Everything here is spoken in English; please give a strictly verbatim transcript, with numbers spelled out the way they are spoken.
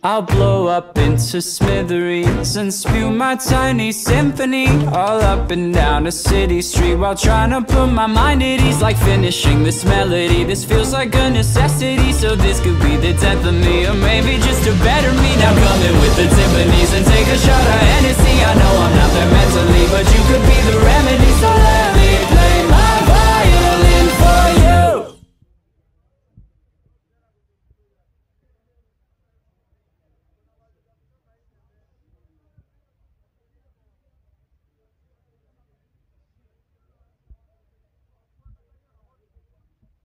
I'll blow up into smithereens and spew my tiny symphony all up and down a city street, while trying to put my mind at ease. Like finishing this melody, this feels like a necessity. So this could be the death of me, or maybe just a better me. Now come in with the timpanis and take a shot of Hennessy. I know I'm not there mentally,